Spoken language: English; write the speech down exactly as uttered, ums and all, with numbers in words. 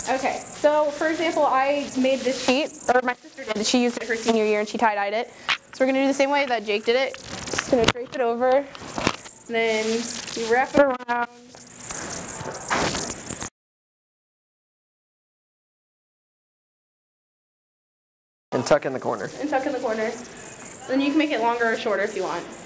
Okay, so for example, I made this sheet, or my sister did. She used it her senior year and she tie-dyed it. So we're going to do the same way that Jake did it. Just going to drape it over, and then you wrap it around. And tuck in the corner. And tuck in the corner. Then you can make it longer or shorter if you want.